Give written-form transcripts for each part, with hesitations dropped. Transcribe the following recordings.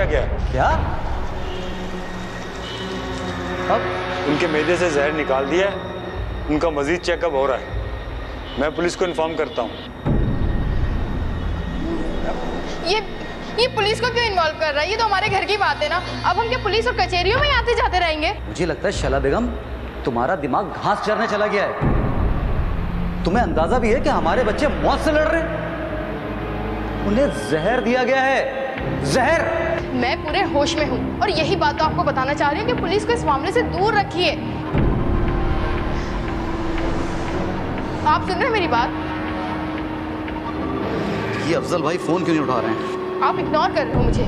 दिया गया। क्या? अब उनके मैदे से जहर निकाल दिया है, उनका मजीद चेकअप हो रहा है। मैं पुलिस को इन्फॉर्म करता हूँ। ये पुलिस को क्यों इन्वॉल्व कर रहा है? ये तो हमारे घर की बात है ना। अब हम क्या पुलिस और कचहरियों में आते जाते रहेंगे? मुझे लगता है शैला बेगम, तुम्हारा दिमाग घास चरने चला गया है। तुम्हें अंदाजा भी है कि हमारे बच्चे मौत से लड़ रहे हैं? उन्हें जहर दिया गया है, जहर। मैं पूरे होश में हूँ और यही बात तो आपको बताना चाह रही हूँ कि पुलिस को इस मामले से दूर रखिए। आप सुन रहे हैं मेरी बात? ये अफजल भाई फोन क्यों नहीं उठा रहे हैं? आप इग्नोर कर रहे हो मुझे।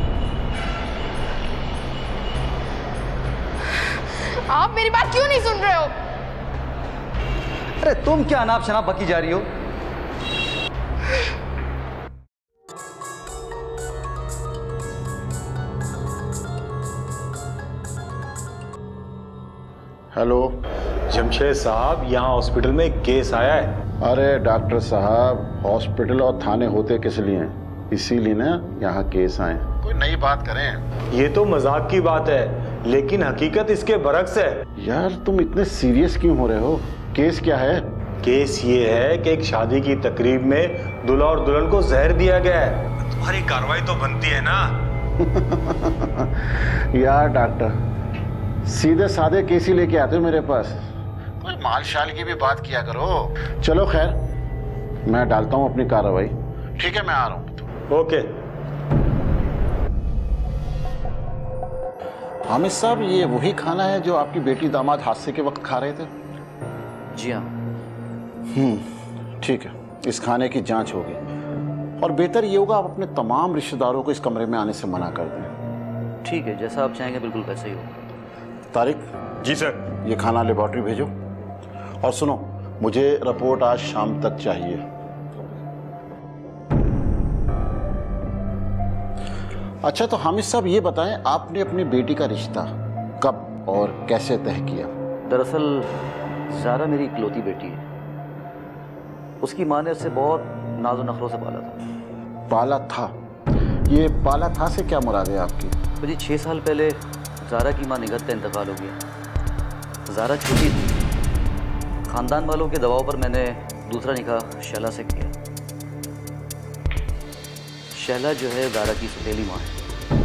आप मेरी बात क्यों नहीं सुन रहे हो? अरे तुम क्या अनाप शनाप बकी जा रही हो? हेलो जमशेद साहब, यहाँ हॉस्पिटल में एक केस आया है। अरे डॉक्टर साहब, हॉस्पिटल और थाने होते किस लिए हैं? इसीलिए ना यहाँ केस आए। कोई नई बात करें। ये तो मजाक की बात है, लेकिन हकीकत इसके बरक्स है। यार तुम इतने सीरियस क्यों हो रहे हो? केस क्या है? केस ये है कि एक शादी की तकरीब में दूल्हा और दुल्हन को जहर दिया गया है। तुम्हारी कार्रवाई तो बनती है ना। यार डॉक्टर, सीधे साधे केस ही लेके आते हो मेरे पास। कोई माल शाल की भी बात किया करो। चलो खैर, मैं डालता हूँ अपनी कार्रवाई। ठीक है, मैं आ रहा हूँ। ओके। हामिद साहब, ये वही खाना है जो आपकी बेटी दामाद हादसे के वक्त खा रहे थे? जी हाँ। ठीक है, इस खाने की जांच होगी और बेहतर ये होगा आप अपने तमाम रिश्तेदारों को इस कमरे में आने से मना कर दें। ठीक है, जैसा आप चाहेंगे बिल्कुल वैसे ही हो। तारिक। जी सर। ये खाना लेबॉर्ट्री भेजो। और सुनो, मुझे रिपोर्ट आज शाम तक चाहिए। अच्छा, तो हामिद साहब ये बताएं, आपने अपनी बेटी का रिश्ता कब और कैसे तय किया? दरअसल ज़ारा मेरी इकलौती बेटी है। उसकी माँ ने उसे बहुत नाज़ो नखरों से पाला था। पाला था? ये पाला था से क्या मुराद है आपकी? तो जी 6 साल पहले ज़ारा की माँ निगहत का इंतकाल हो गया। ज़ारा छोटी थी। ख़ानदान वालों के दबाव पर मैंने दूसरा निकाह शैला से किया। शैला जो है ज़ारा की सौतेली माँ है।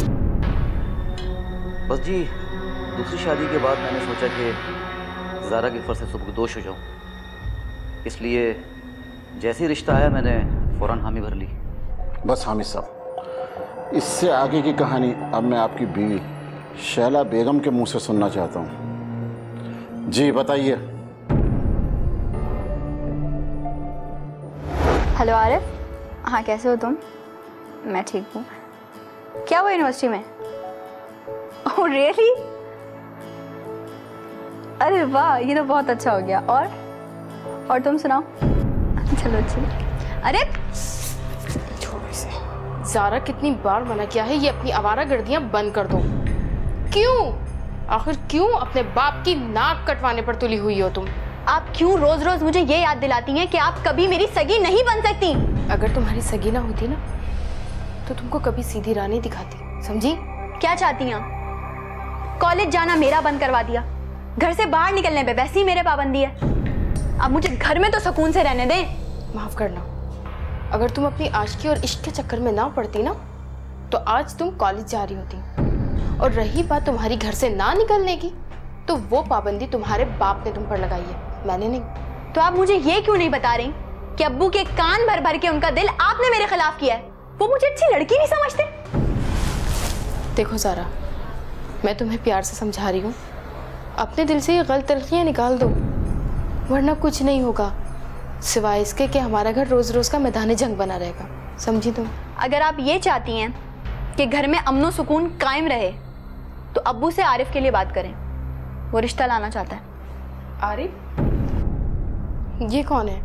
बस जी, दूसरी शादी के बाद मैंने सोचा कि ज़ारा के फर्ज से सुबकदोश हो जाऊँ, इसलिए जैसे ही रिश्ता आया मैंने फ़ौरन हामी भर ली। बस हामिद साहब, इससे आगे की कहानी अब मैं आपकी बीवी शैला बेगम के मुंह से सुनना चाहता हूँ। जी बताइए। हेलो आरिफ, हाँ कैसे हो तुम? मैं ठीक हूँ। क्या हुआ यूनिवर्सिटी में? Oh really? अरे वाह, ये तो बहुत अच्छा हो गया। और तुम सुनाओ। चलो चलो। अरे छोड़ो इसे। ज़ारा कितनी बार मना किया है ये अपनी आवारागर्दियां बंद कर दो। क्यों? आखिर क्यों अपने बाप की नाक कटवाने पर तुली हुई हो तुम? आप क्यों रोज रोज मुझे ये याद दिलाती हैं कि आप कभी मेरी सगी नहीं बन सकती? अगर तुम्हारी सगी ना होती ना तो तुमको कभी सीधी राह नहीं दिखाती, समझी? क्या चाहती हैं? कॉलेज जाना मेरा बंद करवा दिया, घर से बाहर निकलने पे वैसे ही मेरे पाबंदी है। अब मुझे घर में तो सुकून से रहने दें। माफ करना, अगर तुम अपनी आशिकी और इश्क के चक्कर में ना पड़ती ना तो आज तुम कॉलेज जा रही होती। और रही बात तुम्हारी घर से ना निकलने की, तो वो पाबंदी तुम्हारे बाप ने तुम पर लगाई है, मैंने नहीं। तो आप मुझे ये क्यों नहीं बता रही कि अब्बू के कान भर भर के उनका दिल आपने मेरे खिलाफ किया है? वो मुझे अच्छी लड़की नहीं समझते। देखो ज़ारा, मैं तुम्हें प्यार से समझा रही हूँ, अपने दिल से ये गलत तलखियाँ निकाल दो, वरना कुछ नहीं होगा सिवाय इसके कि हमारा घर रोज रोज का मैदान जंग बना रहेगा, समझी तुम? अगर आप ये चाहती हैं कि घर में अमन और सुकून कायम रहे तो अब्बू से आरिफ के लिए बात करें, वो रिश्ता लाना चाहता है। आरिफ? ये कौन है?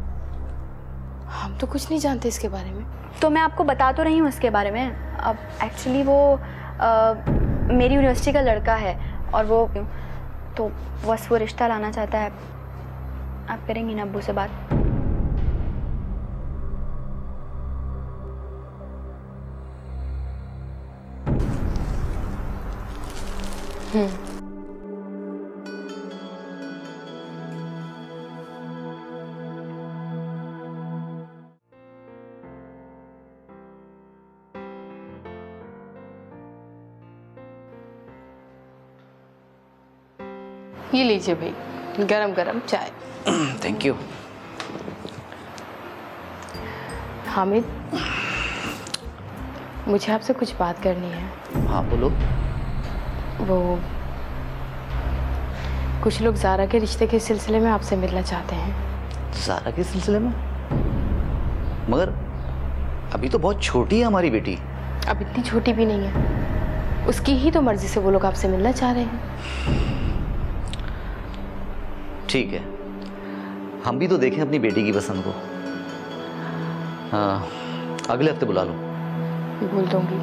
हम तो कुछ नहीं जानते इसके बारे में। तो मैं आपको बता तो रही हूँ इसके बारे में। अब एक्चुअली वो मेरी यूनिवर्सिटी का लड़का है और वो तो बस वो रिश्ता लाना चाहता है। आप करेंगी ना अब्बू से बात? ये लीजिए भाई, गरम गरम चाय। Thank you. हामिद, मुझे आपसे कुछ बात करनी है। हाँ बोलो। वो कुछ लोग ज़ारा के रिश्ते के सिलसिले में आपसे मिलना चाहते हैं। ज़ारा के सिलसिले में? मगर अभी तो बहुत छोटी है हमारी बेटी। अब इतनी छोटी भी नहीं है, उसकी ही तो मर्जी से वो लोग आपसे मिलना चाह रहे हैं। ठीक है, हम भी तो देखें अपनी बेटी की पसंद को। हाँ, अगले हफ्ते बुला लो। बोल दूंगी।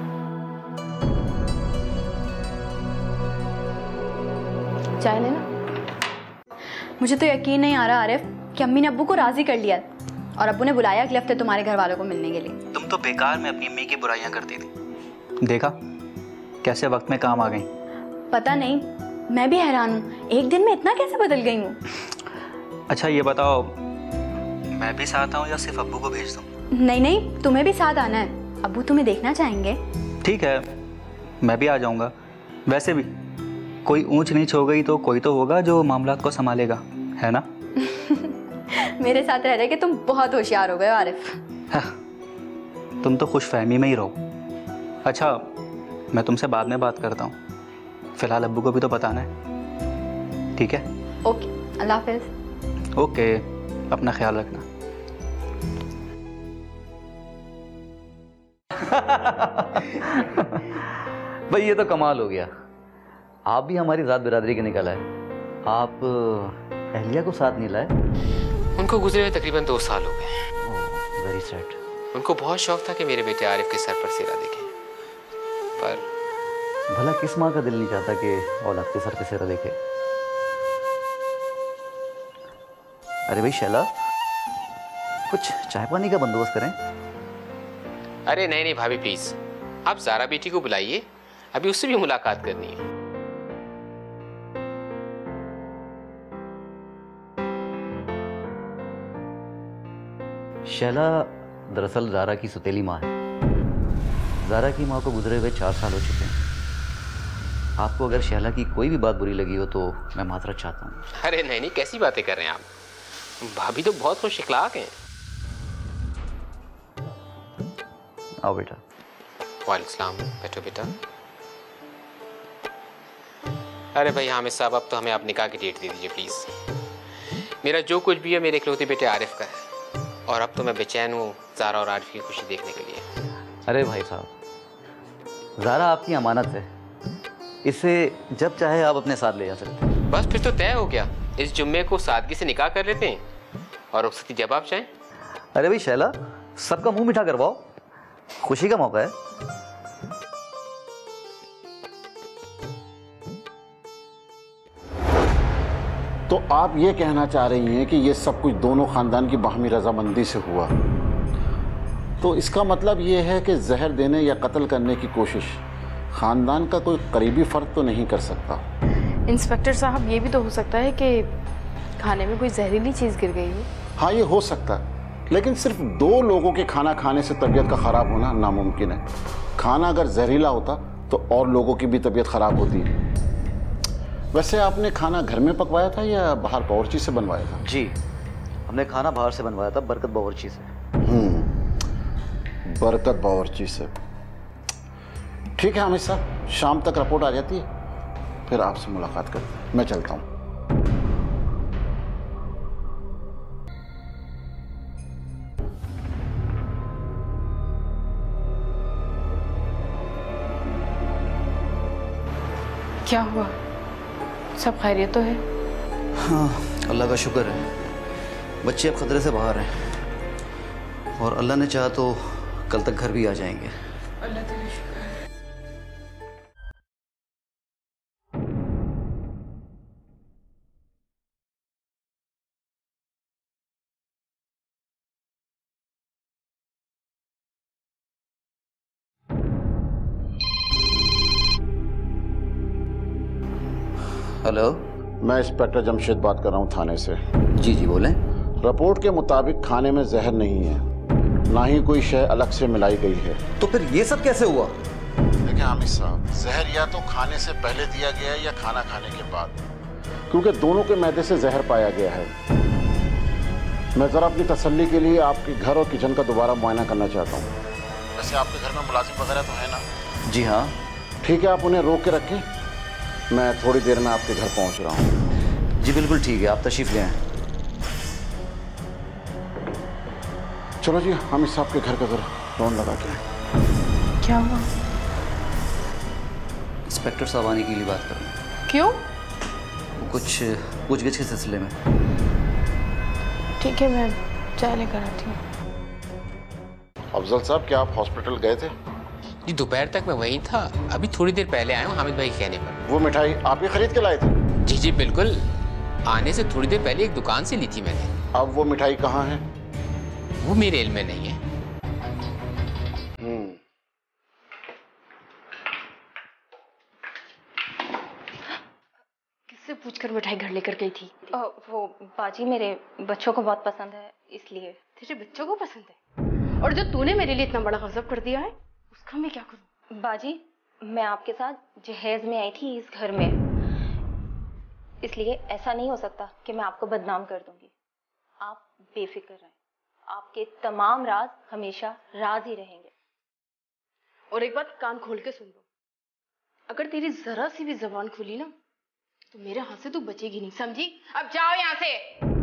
चाय लेना। मुझे तो यकीन नहीं आ रहा आरिफ कि अम्मी ने अब्बू को राजी कर लिया और अब्बू ने बुलाया अगले हफ्ते तुम्हारे घर वालों को मिलने के लिए। तुम तो बेकार में अपनी अम्मी की बुराइयां करती थी। देखा कैसे वक्त में काम आ गई। पता नहीं, मैं भी हैरान हूँ, एक दिन में इतना कैसे बदल गई हूँ। अच्छा ये बताओ, मैं भी साथ आऊँ या सिर्फ अब्बू को भेज दूँ? नहीं नहीं, तुम्हें भी साथ आना है, अब्बू तुम्हें देखना चाहेंगे। ठीक है, मैं भी आ जाऊँगा। वैसे भी कोई ऊंच नीच हो गई तो कोई तो होगा जो मामलात को संभालेगा, है ना? मेरे साथ रह रहे कि तुम बहुत होशियार हो गए हो आरिफ। तुम तो खुशफहमी में ही रहो। अच्छा, मैं तुमसे बाद में बात करता हूँ, फिलहाल अब्बू को भी तो बताना है। ठीक है? ओके, अल्लाह हाफिज। ओके, अपना ख्याल रखना। भाई ये तो कमाल हो गया, आप भी हमारी ज़ात बिरादरी के निकल आए। आप अहलिया को साथ नहीं लाए? उनको गुजरे हुए तकरीबन 2 साल हो गए। Very sad. उनको बहुत शौक था कि मेरे बेटे आरिफ के सर पर सिरा देखें, पर भला किस माँ का दिल नहीं चाहता कि औलाद के सर पे सिरा देखे? अरे भाई शैला, कुछ चाय पानी का बंदोबस्त करें। अरे नहीं नहीं भाभी प्लीज, आप ज़ारा बेटी को बुलाइए, अभी उससे भी मुलाकात करनी है। शैला दरअसल ज़ारा की सौतेली माँ है। ज़ारा की माँ को गुजरे हुए 4 साल हो चुके हैं। आपको अगर शैला की कोई भी बात बुरी लगी हो तो मैं माजरत चाहता हूँ। अरे नहीं नहीं, कैसी बातें कर रहे हैं आप, भाभी तो बहुत खुश इखलाक हैं। आओ बेटा। वालेकुम सलाम, बैठो बेटा। अरे भाई हामिद साहब, अब तो हमें आप निकाह की डेट दे दीजिए प्लीज़। मेरा जो कुछ भी है मेरे इकलौते बेटे आरिफ का है, और अब तो मैं बेचैन हूँ ज़ारा और आरिफ की खुशी देखने के लिए। अरे भाई साहब, ज़ारा आपकी अमानत है, इसे जब चाहे आप अपने साथ ले जा सकते हैं। बस फिर तो तय हो गया, इस जुम्मे को सादगी से निकाह कर लेते हैं और रुखसती जब आप चाहें। अरे भाई शैला, सबका मुंह मीठा करवाओ, खुशी का मौका है। तो आप ये कहना चाह रही हैं कि ये सब कुछ दोनों खानदान की बाहमी रजामंदी से हुआ, तो इसका मतलब ये है कि जहर देने या कत्ल करने की कोशिश खानदान का कोई करीबी फर्द तो नहीं कर सकता। इंस्पेक्टर साहब, ये भी तो हो सकता है कि खाने में कोई जहरीली चीज़ गिर गई हो। हाँ, ये हो सकता है, लेकिन सिर्फ 2 लोगों के खाना खाने से तबीयत का ख़राब होना नामुमकिन है। खाना अगर जहरीला होता तो और लोगों की भी तबीयत ख़राब होती। वैसे आपने खाना घर में पकवाया था या बाहर बावर्ची से बनवाया था? जी, हमने खाना बाहर से बनवाया था, बरकत बावर्ची से। बरकत बावर्ची से। ठीक है हामिद साहब, शाम तक रिपोर्ट आ जाती है, फिर आपसे मुलाकात करते हैं। मैं चलता हूँ। क्या हुआ? सब खैरियत तो है? हाँ, अल्लाह का शुक्र है, बच्चे अब खतरे से बाहर हैं और अल्लाह ने चाहा तो कल तक घर भी आ जाएंगे। अल्लाह तेरा शुक्र। हेलो, मैं इंस्पेक्टर जमशेद बात कर रहा हूँ थाने से। जी जी बोलें। रिपोर्ट के मुताबिक खाने में जहर नहीं है, ना ही कोई शय अलग से मिलाई गई है। तो फिर ये सब कैसे हुआ? देखिए हामिद साहब, जहर या तो खाने से पहले दिया गया है या खाना खाने के बाद, क्योंकि दोनों के मैदे से जहर पाया गया है। मैं ज़रा अपनी तसल्ली के लिए आपके घर और किचन का दोबारा मुआयना करना चाहता हूँ। वैसे आपके घर में मुलाजिम वगैरह तो है ना? जी हाँ। ठीक है, आप उन्हें रोक के रखें, मैं थोड़ी देर में आपके घर पहुँच रहा हूँ। जी बिल्कुल ठीक है, आप तशरीफ ले आएं। चलो जी, हामिद साहब के घर का जरा रौन लगा के आएं। क्या हुआ? इंस्पेक्टर साहब आने के लिए बात कर रहे हैं। क्यों? कुछ पूछगिछ के सिलसिले में। ठीक है, मैं चाय लेकर आती हूँ। अफजल साहब, क्या आप हॉस्पिटल गए थे? जी दोपहर तक मैं वहीं था, अभी थोड़ी देर पहले आया हूँ हामिद भाई के कहने पर। वो मिठाई आप ही खरीद के लाए थे? जी जी बिल्कुल, आने से थोड़ी देर पहले एक दुकान से ली थी मैंने। अब वो मिठाई कहाँ है? वो मेरे इल्म में नहीं है। किससे पूछकर मिठाई घर लेकर गई थी? वो बाजी मेरे बच्चों को बहुत पसंद है, इसलिए। तेरे बच्चों को पसंद है? और जो तूने मेरे लिए इतना बड़ा गजब कर दिया है, उसका मैं क्या करूं? बाजी, मैं आपके साथ जहेज में आई थी इस घर में, इसलिए ऐसा नहीं हो सकता कि मैं आपको बदनाम कर दूंगी। आप बेफिक्र रहें, आपके तमाम राज हमेशा राज ही रहेंगे। और एक बात कान खोल के सुन लो, अगर तेरी जरा सी भी जबान खुली ना, तो मेरे हाथ से तू बचेगी नहीं, समझी? अब जाओ यहाँ से।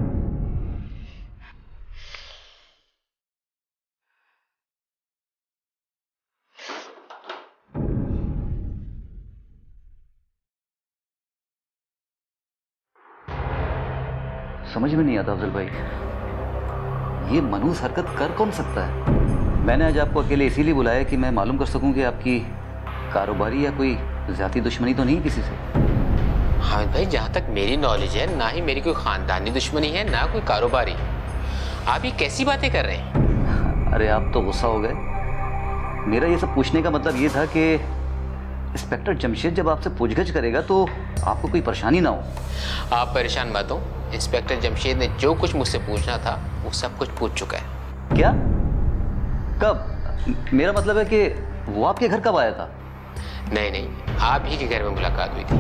समझ में नहीं आता अफजल भाई, ये मनहूस हरकत कर कौन सकता है? मैंने आज आपको अकेले इसीलिए बुलाया कि मैं मालूम कर सकूं कि आपकी कारोबारी या कोई ज़ाती दुश्मनी तो नहीं किसी से। हामिद भाई, जहाँ तक मेरी नॉलेज है, ना ही मेरी कोई खानदानी दुश्मनी है, ना कोई कारोबारी। आप ये कैसी बातें कर रहे हैं? अरे आप तो गुस्सा हो गए। मेरा ये सब पूछने का मतलब ये था कि इंस्पेक्टर जमशेद जब आपसे पूछगछ करेगा तो आपको कोई परेशानी ना हो। आप परेशान मत हो, इंस्पेक्टर जमशेद ने जो कुछ मुझसे पूछना था वो सब कुछ पूछ चुका है। क्या? कब? मेरा मतलब है कि वो आपके घर कब आया था? नहीं नहीं, आप ही के घर में मुलाकात हुई थी।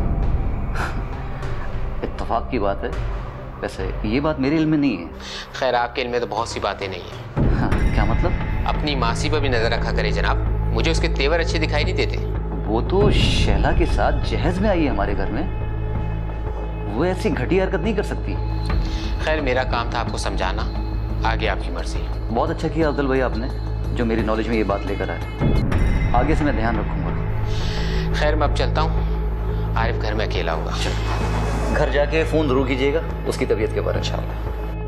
इत्तेफाक की बात है, वैसे ये बात मेरे इल्म में नहीं है। खैर, आपके इल्म में तो बहुत सी बातें नहीं है। हाँ, क्या मतलब? अपनी मासी पर भी नजर रखा करे जनाब, मुझे उसके तेवर अच्छे दिखाई नहीं देते। वो तो शैला के साथ जहेज में आई है हमारे घर में, वो ऐसी घटिया हरकत नहीं कर सकती। खैर, मेरा काम था आपको समझाना, आगे आपकी मर्जी। बहुत अच्छा किया अफजल भाई आपने, जो मेरी नॉलेज में ये बात लेकर आए। आगे से मैं ध्यान रखूंगा। खैर, मैं अब चलता हूँ, आरिफ घर में अकेला होगा। घर जाके फ़ोन जरूर कीजिएगा उसकी तबीयत के बारे में। इंशाअल्लाह।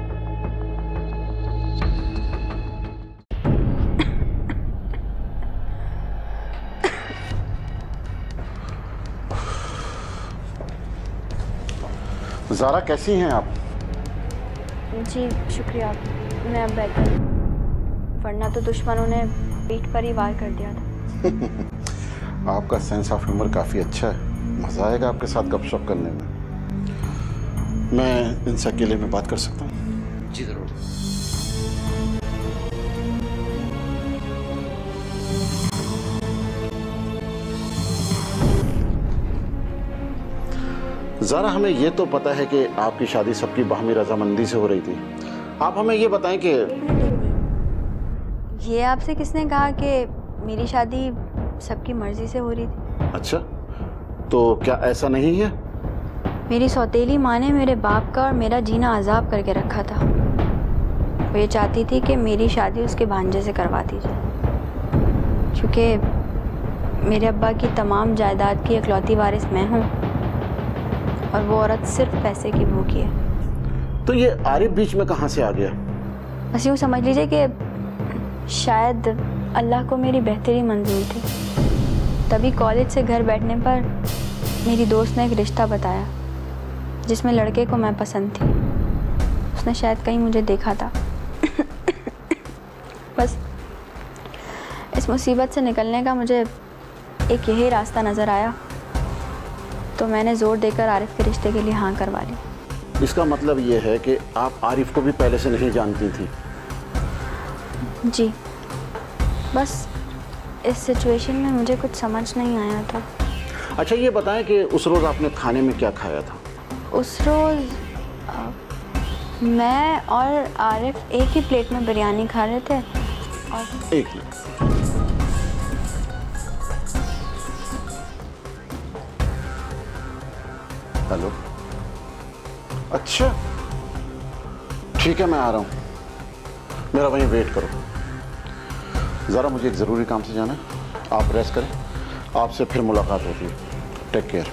ज़ारा, कैसी हैं आप? जी शुक्रिया, मैं अब बेहतर, वरना तो दुश्मनों ने पीठ पर ही वार कर दिया था। आपका सेंस ऑफ ह्यूमर काफ़ी अच्छा है, मज़ा आएगा आपके साथ गपशप करने में। मैं इनसे अकेले में बात कर सकता हूँ? जी ज़रूर। ज़ारा, हमें ये तो पता है कि आपकी शादी सबकी बाहमी रजामंदी से हो रही थी। आप हमें ये बताएं कि ये आपसे किसने कहा कि मेरी शादी सबकी मर्जी से हो रही थी? अच्छा, तो क्या ऐसा नहीं है? मेरी सौतेली माँ ने मेरे बाप का और मेरा जीना अजाब करके रखा था। वो ये चाहती थी कि मेरी शादी उसके भांजे से करवा दी जाए, क्योंकि मेरे अब्बा की तमाम जायदाद की इकलौती वारिस मैं हूँ और वो औरत सिर्फ पैसे की भूखी है। तो ये आरिफ बीच में कहाँ से आ गया? बस यूँ समझ लीजिए कि शायद अल्लाह को मेरी बेहतरी मंजूर थी, तभी कॉलेज से घर बैठने पर मेरी दोस्त ने एक रिश्ता बताया जिसमें लड़के को मैं पसंद थी। उसने शायद कहीं मुझे देखा था। बस इस मुसीबत से निकलने का मुझे एक यही रास्ता नज़र आया तो मैंने ज़ोर देकर आरिफ के रिश्ते के लिए हाँ करवा ली। इसका मतलब ये है कि आप आरिफ को भी पहले से नहीं जानती थी? जी, बस इस सिचुएशन में मुझे कुछ समझ नहीं आया था। अच्छा ये बताएं कि उस रोज़ आपने खाने में क्या खाया था? उस रोज़ मैं और आरिफ एक ही प्लेट में बिरयानी खा रहे थे। और एक मिनट, हेलो, अच्छा ठीक है मैं आ रहा हूँ, मेरा वहीं वेट करो। ज़रा मुझे एक ज़रूरी काम से जाना है, आप रेस्ट करें, आपसे फिर मुलाकात होती है। Take care.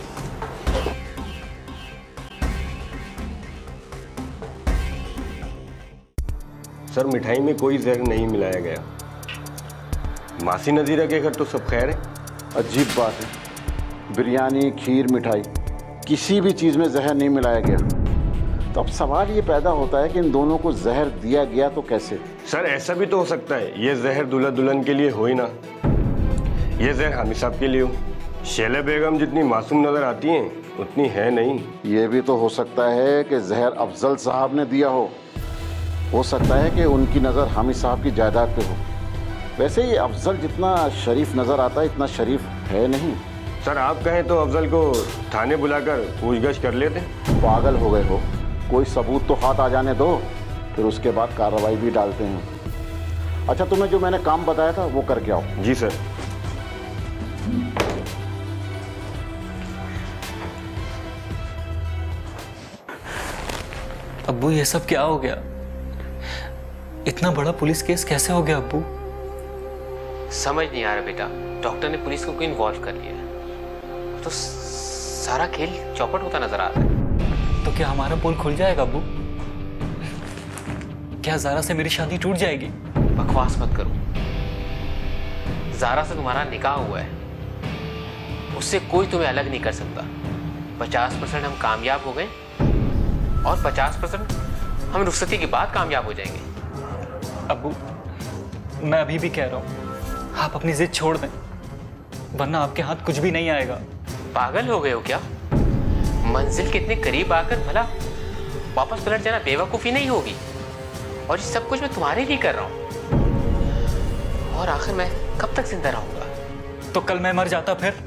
सर मिठाई में कोई जहर नहीं मिलाया गया। मासी नज़ीरा के घर तो सब खैर है। अजीब बात है, बिरयानी, खीर, मिठाई, किसी भी चीज़ में जहर नहीं मिलाया गया। तो अब सवाल ये पैदा होता है कि इन दोनों को जहर दिया गया तो कैसे? सर ऐसा भी तो हो सकता है ये जहर दूल्हा दुल्हन के लिए हो ही ना, ये जहर हामिद साहब के लिए हो। शैला बेगम जितनी मासूम नज़र आती हैं उतनी है नहीं। ये भी तो हो सकता है कि जहर अफजल साहब ने दिया हो सकता है कि उनकी नज़र हामिद साहब की जायदाद पे हो। वैसे ये अफजल जितना शरीफ नज़र आता है इतना शरीफ है नहीं। सर आप कहें तो अफजल को थाने बुलाकर पूछगछ कर लेते। पागल हो गए हो, कोई सबूत तो हाथ आ जाने दो, फिर उसके बाद कार्रवाई भी डालते हैं। अच्छा तुम्हें जो मैंने काम बताया था वो करके आओ। जी सर। अब्बू ये सब क्या हो गया? इतना बड़ा पुलिस केस कैसे हो गया अब्बू? समझ नहीं आ रहा बेटा, डॉक्टर ने पुलिस को क्यों इन्वॉल्व कर लिया? तो सारा खेल चौपट होता नजर आ रहा है। तो क्या हमारा पोल खुल जाएगा अब्बू? क्या ज़ारा से मेरी शादी टूट जाएगी? बकवास मत करो, ज़ारा से तुम्हारा निकाह हुआ है, उससे कोई तुम्हें अलग नहीं कर सकता। 50% हम कामयाब हो गए और 50% हम रुखसती के बाद कामयाब हो जाएंगे। अब्बू मैं अभी भी कह रहा हूँ आप अपनी जिद छोड़ दें, वरना आपके हाथ कुछ भी नहीं आएगा। पागल हो गए हो क्या? मंजिल के इतने करीब आकर भला वापस पलट जाना बेवकूफ़ी नहीं होगी। और ये सब कुछ मैं तुम्हारे लिए कर रहा हूँ, और आखिर मैं कब तक जिंदा रहूंगा? तो कल मैं मर जाता फिर?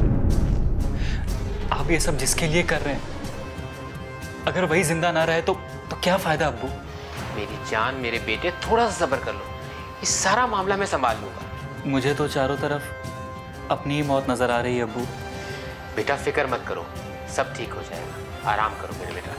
आप ये सब जिसके लिए कर रहे हैं, अगर वही जिंदा ना रहे तो क्या फायदा अब्बू? मेरी जान, मेरे बेटे, थोड़ा सा सब्र कर लो, ये सारा मामला मैं संभाल लूंगा। मुझे तो चारों तरफ अपनी ही मौत नजर आ रही है अब्बू। बेटा फिक्र मत करो, सब ठीक हो जाएगा, आराम करो मेरे बेटा।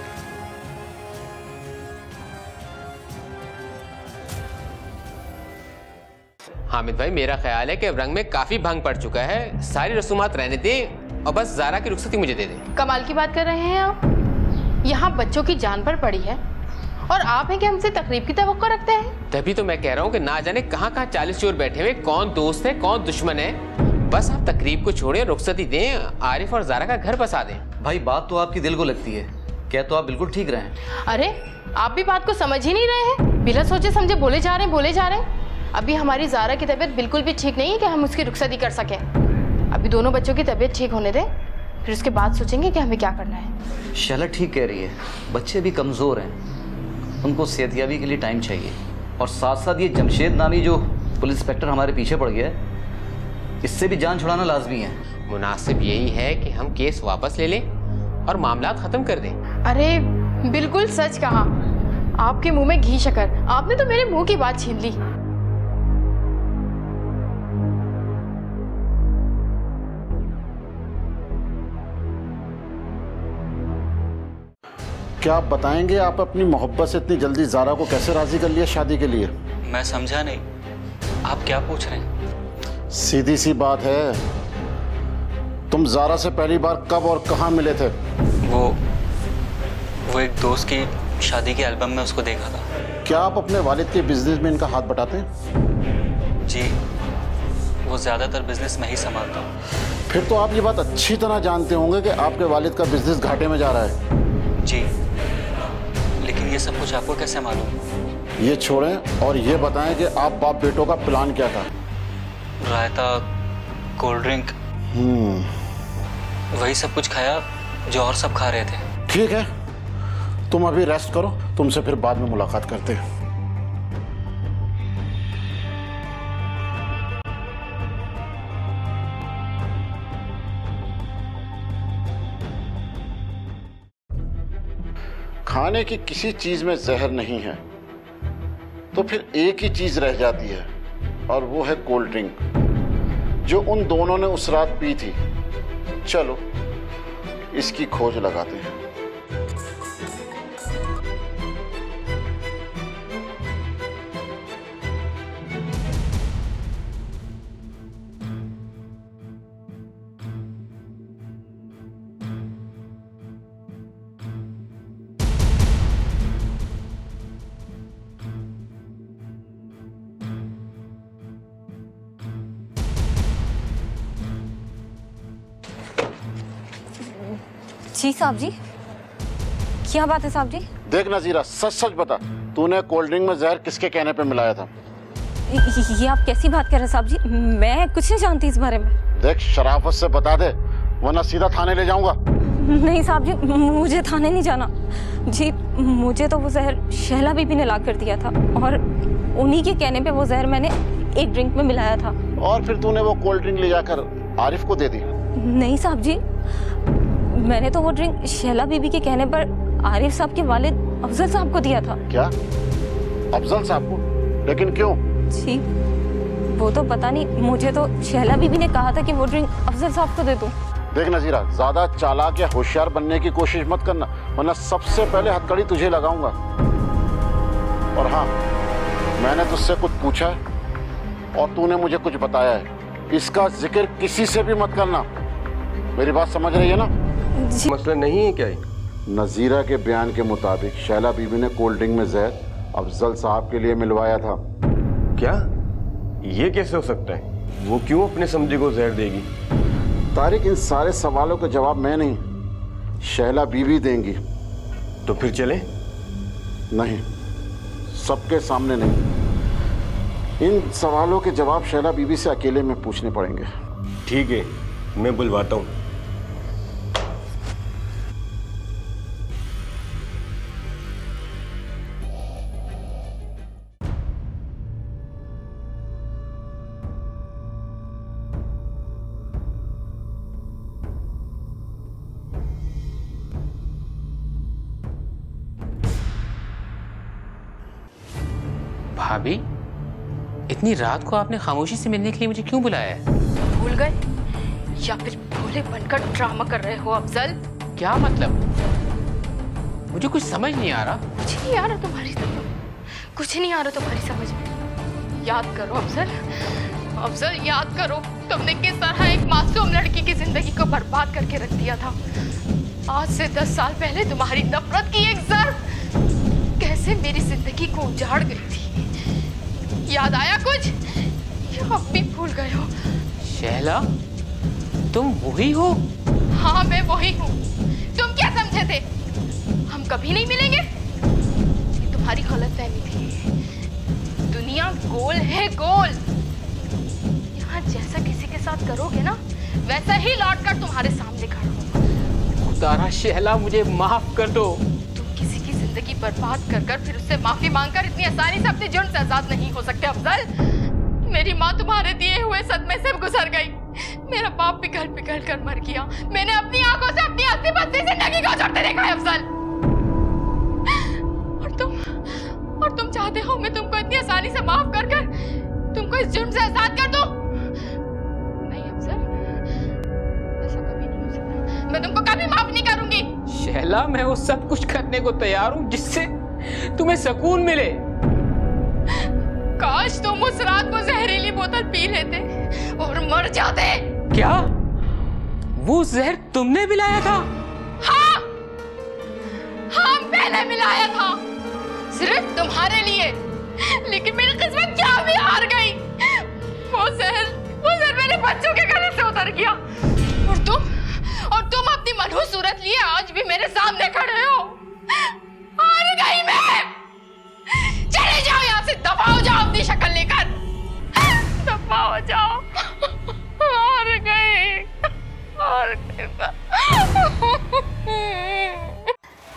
हामिद भाई, मेरा ख्याल है कि अब रंग में काफी भंग पड़ चुका है, सारी रसूमात रहने दे और बस ज़ारा की रुखसती मुझे दे दे। कमाल की बात कर रहे हैं आप, यहाँ बच्चों की जान पर पड़ी है और आप हैं कि हमसे तकरीब की तवक्को रखते हैं। तभी तो मैं कह रहा हूँ कि ना जाने कहाँ 40 चोर बैठे हुए, कौन दोस्त है कौन दुश्मन है। बस आप तकरीब को छोड़े, रुखसती दें, आरिफ और ज़ारा का घर बसा दें। भाई बात तो आपकी दिल को लगती है, क्या तो आप बिल्कुल ठीक रहे हैं। अरे आप भी बात को समझ ही नहीं रहे हैं, बिना सोचे समझे बोले जा रहे हैं। अभी हमारी ज़ारा की तबीयत बिल्कुल भी ठीक नहीं है कि हम उसकी रुखसती कर सकें। अभी दोनों बच्चों की तबीयत ठीक होने दें, फिर उसके बाद सोचेंगे कि हमें क्या करना है। शैला ठीक कह रही है, बच्चे भी कमज़ोर हैं, उनको सेहतियाबी के लिए टाइम चाहिए। और साथ साथ ये जमशेद नामी जो पुलिस इंस्पेक्टर हमारे पीछे पड़ गया है, इससे भी जान छुड़ाना लाजमी है। मुनासिब यही है कि हम केस वापस ले लें और मामला ख़त्म कर दें। अरे बिल्कुल सच कहा, आपके मुंह में घी शक्कर, आपने तो मेरे मुंह की बात छीन ली। क्या आप बताएंगे आप अपनी मोहब्बत से इतनी जल्दी ज़ारा को कैसे राजी कर लिया शादी के लिए? मैं समझा नहीं, आप क्या पूछ रहे हैं? सीधी सी बात है, तुम ज़ारा से पहली बार कब और कहाँ मिले थे? वो एक दोस्त की शादी के एल्बम में उसको देखा था। क्या आप अपने वालिद के बिजनेस में इनका हाथ बटाते हैं? जी, वो ज़्यादातर बिजनेस में ही संभालता हूँ। फिर तो आप ये बात अच्छी तरह जानते होंगे कि आपके वालिद का बिजनेस घाटे में जा रहा है। जी, लेकिन ये सब कुछ आपको कैसे मालूम? ये छोड़ें और ये बताएं कि आप बाप बेटों का प्लान क्या था? रायता, कोल्ड ड्रिंक। वही सब कुछ खाया जो और सब खा रहे थे। ठीक है, तुम अभी रेस्ट करो, तुमसे फिर बाद में मुलाकात करते हैं। खाने की किसी चीज में जहर नहीं है तो फिर एक ही चीज रह जाती है, और वो है कोल्ड ड्रिंक, जो उन दोनों ने उस रात पी थी। चलो इसकी खोज लगाते हैं। जी साहब जी, क्या बात है साहब जी? देख नजीरा, सच सच बता, तूने कोल्ड ड्रिंक में जहर किसके कहने पे मिलाया था? ये आप कैसी बात कर रहे हैं साहब जी? मैं कुछ नहीं जानती इस बारे में। देख, शराफत से बता दे वरना सीधा थाने ले जाऊंगा। नहीं साहब जी, मुझे थाने नहीं जाना जी। मुझे तो वो जहर शहला बीबी ने ला कर दिया था, और उन्हीं के कहने पे वो जहर मैंने एक ड्रिंक में मिलाया था। और फिर तूने वो कोल्ड ड्रिंक ले जाकर आरिफ को दे दी? नहीं साहब जी, मैंने तो वो ड्रिंक शहला बीबी के कहने पर आरिफ साहब के वालिद अफजल साहब को दिया था। क्या? अफजल साहब को? लेकिन क्यों? जी वो तो पता नहीं, मुझे तो शहला बीबी ने कहा था कि वो ड्रिंक अफजल साहब को दे दूं। देख नजीरा, ज्यादा चालाक या होशियार बनने की कोशिश मत करना, वरना सबसे पहले हथकड़ी तुझे लगाऊंगा। और हाँ, मैंने तुझसे कुछ पूछा है और तूने मुझे कुछ बताया है, इसका जिक्र किसी से भी मत करना। मेरी बात समझ रही है ना? मसला नहीं है क्या? नजीरा के बयान के मुताबिक शैला बीबी ने कोल्ड ड्रिंक में जहर अफजल साहब के लिए मिलवाया था। क्या? ये कैसे हो सकता है? वो क्यों अपने समझी को जहर देगी? तारिक, इन सारे सवालों का जवाब मैं नहीं, शैला बीबी देंगी। तो फिर चले? नहीं, सबके सामने नहीं। इन सवालों के जवाब शैला बीबी से अकेले में पूछने पड़ेंगे। ठीक है, मैं बुलवाता हूँ। भाभी, इतनी रात को आपने खामोशी से मिलने के लिए मुझे क्यों बुलाया है? भूल गए या फिर भोले बनकर ड्रामा कर रहे हो अफजल? क्या मतलब? मुझे कुछ समझ नहीं आ रहा। कुछ नहीं आ रहा तुम्हारी समझ, कुछ नहीं आ रहा तुम्हारी समझ में। याद करो अफजल, अफजल याद करो, तुमने किस तरह एक मासूम लड़की की जिंदगी को बर्बाद करके रख दिया था। आज से 10 साल पहले तुम्हारी नफरत की एक ज़र्ब कैसे मेरी जिंदगी को उजाड़ गई थी। याद आया कुछ या अब भी भूल गए हो? शैला, तुम वही हो? हाँ, मैं वही हूँ। तुम क्या समझे थे हम कभी नहीं मिलेंगे? ये तुम्हारी गलतफहमी थी। दुनिया गोल है, गोल। यहाँ जैसा किसी के साथ करोगे ना, वैसा ही लौट कर तुम्हारे सामने खड़ा होगा। खुदारा शैला, मुझे माफ कर दो। जिंदगी बर्बाद कर फिर उससे माफी मांगकर इतनी आसानी से अपने जुर्म से आजाद नहीं हो सकते अफजल। मेरी माँ तुम्हारे दिए हुए सदमे से गुजर गई, मेरा बाप पिघल कर मर गया। मैंने अपनी आंखों से अपनी हंसी बसती जिंदगी को उजड़ते देखा है अफजल। और तुम चाहते हो मैं तुमको इतनी आसानी से माफ कर तुमको इस जुर्म से आजाद कर दूं? नहीं अफजल, ऐसा कभी नहीं हो सकता। मैं तुमको कभी माफ नहीं करूंगी। शैला, मैं वो सब कुछ करने को तैयार हूँ जिससे तुम्हें सुकून मिले। काश तुम उस रात को जहरीली बोतल पी लेते और मर जाते। क्या? वो जहर तुमने मिलाया था? हाँ, हाँ पहले मिलाया था, सिर्फ तुम्हारे लिए। लेकिन मेरी किस्मत क्या भी हार गई। वो जहर मेरे बच्चों के गले से उतर गया। और तुम अपनी मनहूस सूरत लिए आज भी मेरे सामने खड़े हो। हार गई मैं। चले जाओ यहाँ से, दफा हो जाओ अपनी शक्ल लेकर, दफा हो जाओ। हार गई।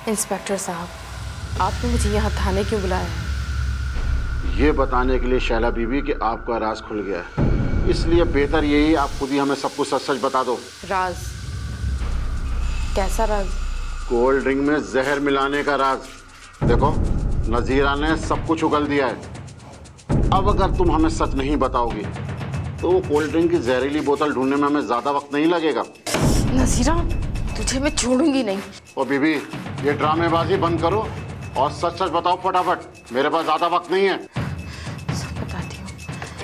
इंस्पेक्टर साहब, आपने मुझे यहाँ थाने क्यों बुलाया है? ये बताने के लिए शैला बीबी कि आपका राज खुल गया है, इसलिए बेहतर यही आप खुद ही हमें सब कुछ सच सच बता दो। राज? कैसा राज? कोल्ड ड्रिंक में जहर मिलाने का राज। देखो, नजीरा ने सब कुछ उगल दिया है। अब अगर तुम हमें सच नहीं बताओगी तो वो कोल्ड ड्रिंक की जहरीली बोतल ढूंढने में हमें ज्यादा वक्त नहीं लगेगा। नजीरा, तुझे मैं छोड़ूंगी नहीं। ओ बीबी, ये ड्रामेबाजी बंद करो और सच सच बताओ फटाफट, मेरे पास ज्यादा वक्त नहीं है। सब बताती हूँ।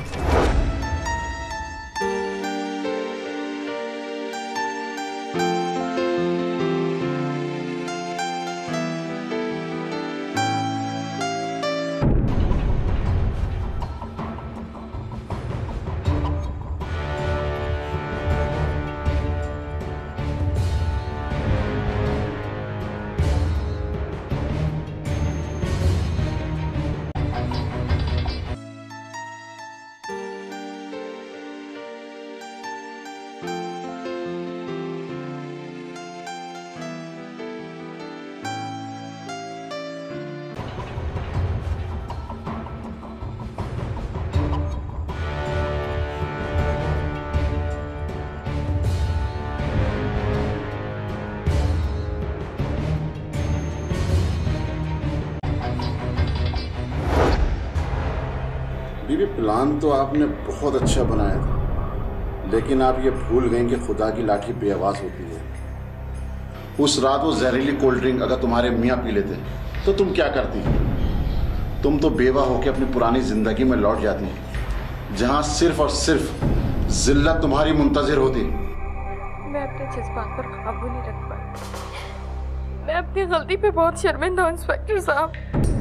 बीबी, प्लान तो आपने बहुत अच्छा बनाया था, लेकिन आप ये भूल गए कि खुदा की लाठी बेआवाज होती है। उस रात वो जहरीली कोल्ड ड्रिंक अगर तुम्हारे मियाँ पी लेते तो तुम क्या करती? तुम तो बेवा होकर अपनी पुरानी जिंदगी में लौट जाती, जहां सिर्फ और सिर्फ जिल्लत तुम्हारी मुंतजिर होती। मैं अपने जज्बात पर काबू नहीं रख पाई। मैं अपनी गलती पे बहुत शर्मिंदा हूँ इंस्पेक्टर साहब।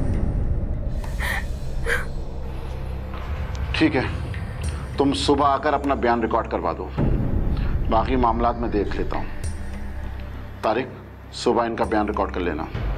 ठीक है, तुम सुबह आकर अपना बयान रिकॉर्ड करवा दो, बाकी मामलात मैं देख लेता हूँ। तारिक, सुबह इनका बयान रिकॉर्ड कर लेना।